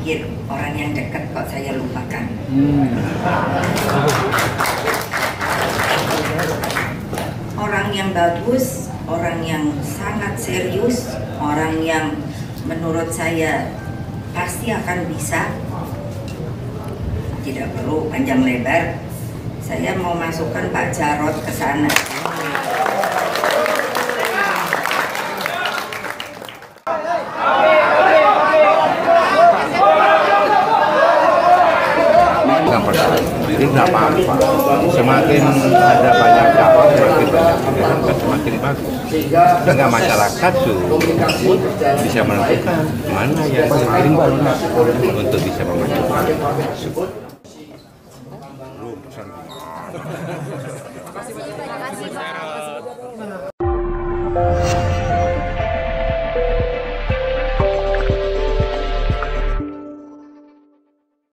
pikir orang yang dekat kok saya lupakan. Orang yang bagus, orang yang sangat serius, orang yang menurut saya pasti akan bisa. Tidak perlu panjang lebar. Saya mau masukkan Pak Jarod ke sana. Jadi nggak apa-apa. Semakin ada banyak cabang, semakin banyak pilihan, semakin bagus. Sehingga masyarakat bisa menentukan mana yang paling bagus untuk bisa memajukan. Terima kasih Pak.